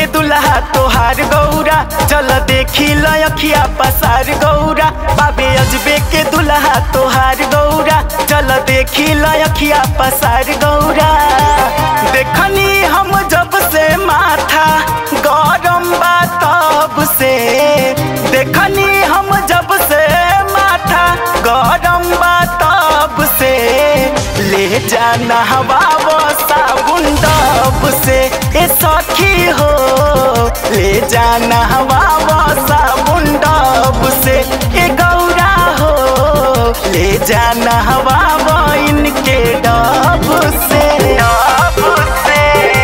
के दुल्हा तोहार गौरा, चल देखी लखिया पसार गौरा। बाबे अजबे के दुल्हा तोहार गौरा, चल देखी लखिया पसार गौरा। देखनी हम जब से माथा गरम बा तब से, देखनी हम जब से माथा गरम बा तब से। ले जाना हवा साबुन डब से ए सखी हो, ले जाना हवा साबुन डब से ए गौरा हो, ले जाना हवा इनके डब से। डब से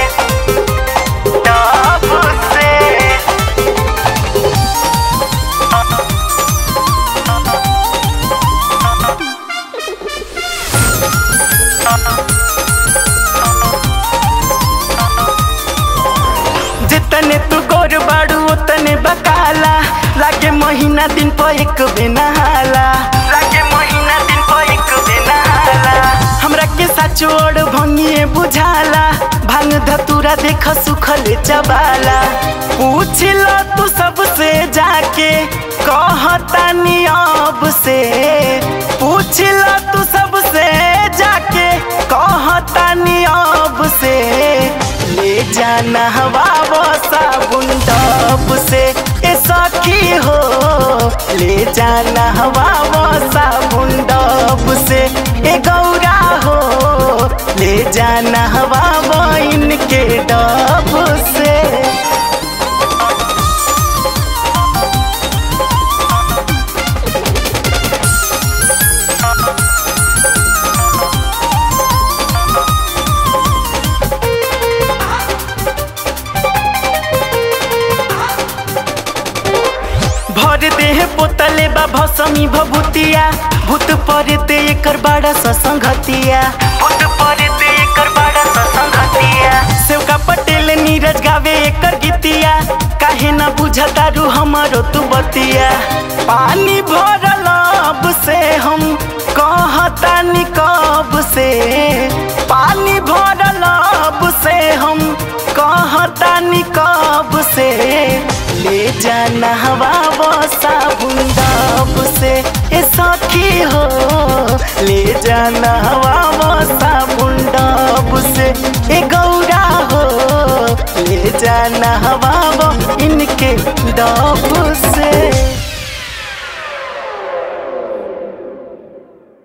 डब से जितने तू गोर बाड़ू उतने बकाला, लागे महीना दिन पर एक बेनहाला, लागे महीना दिन पर एक बेनहाला। हमरा के साचोड़ भंगिए बुझाला, भांग धतूरा देख सुखल चबाला। पूछ लो तू सबसे जाके कहतानी अब से, पूछ लो तू सबसे जाके कहतानी अब से। ले जाना हवा साबुन डब से ए सखी हो, ले जाना हवा साबुन डब से ए गौरा हो, ले जाना हवा इनके डब से। भर देह पोतले बा भसमी भभूतिया, भूत परेते एकर बड़ा ससंगतिया, भूत परेते एकर बड़ा ससंगतिया। सेवका पटेल नीरज गावे एकर गीतिया, काहे ना बुझता रू हमरो तू बतिया। पानी भरल अब से हम कहतानी कब से, पानी भरल अब से हम कहतानी कब से। ले जाना हवा साबुन डब से ए सखी हो, ले जाना हवा साबुन डब से ए गौरा हो, ले जाना हवा इनके डब से।